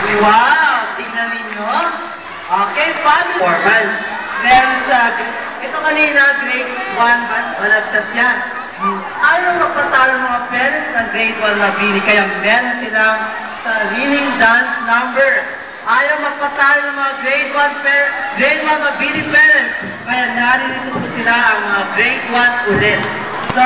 Wow! Tingnan ninyo. Okay, performance. Meron sa, ito kanina, grade 1 ba? Malagtas yan. Ayaw magpatalo ng mga parents ng grade 1 mabili, kaya meron silang sariling dance number. Ayaw magpatalo ng mga grade 1 mabili parents, kaya naririto po sila ang mga grade 1 ulit.